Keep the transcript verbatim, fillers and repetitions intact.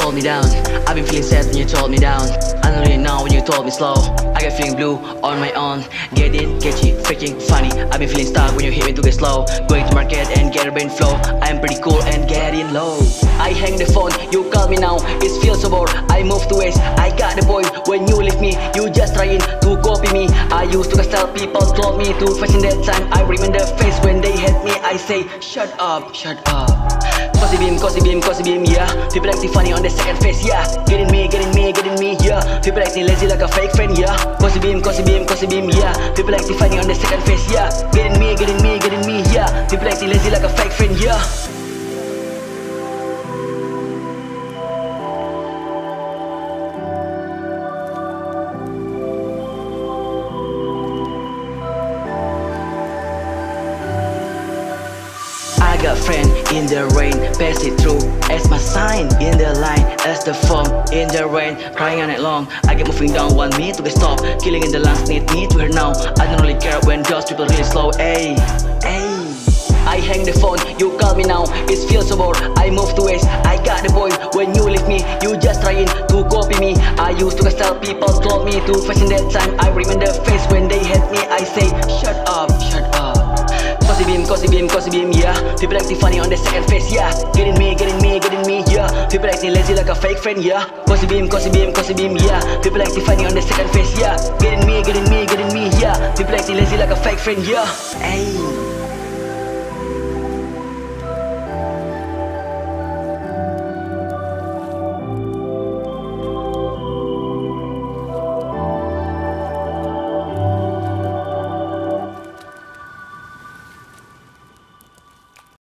hold me down. I've been feeling sad when you told me down. I don't really know when you told me slow. I get feeling blue on my own. Getting catchy, freaking funny. I've been feeling stuck when you hit me to get slow. Going to market and gairbain flow. I'm pretty cool and getting low. I hang the phone, you call me now. It feels so bored, I move to waste. I got the point, when you leave me, you just trying to copy me. I used to tell people told me to fashion that time. I remember the face when they hate me. I say, shut up, shut up. Cozzy beem, cozzy beem, cozzy beem, yeah. People acting funny on the second face, yeah. Getting me, getting me, getting me, yeah. People acting lazy like a fake friend, yeah. Cozzy beem, cozzy beem, cozzy beem, yeah. People acting funny on the second face, yeah. Getting me, getting me, getting me, yeah. People acting lazy like a fake friend, yeah. I got friend in the rain, pass it through as my sign in the line, as the foam in the rain, crying all night long. I get moving down, want me to get stopped, killing in the lungs, need me to hear now. I don't really care when those people really slow, ayy, ayy. I hang the phone, you call me now, it feels so bored, I move to waste. I got the point, when you leave me, you just trying to copy me. I used to tell people told me to fashion that time. I remember the face when they hate me. I say, shut up, shut up. Cozzy beem, cozzy beem, cozzy beem, yeah. People acting funny on the second face, yeah. Getting me, getting me, getting me, yeah. People acting lazy like a fake friend, yeah. Cozzy beem, cozzy beem, cozzy beem, yeah. People acting funny on the second face, yeah. Getting me, getting me, getting me, yeah. People acting lazy like a fake friend, yeah. Ayy.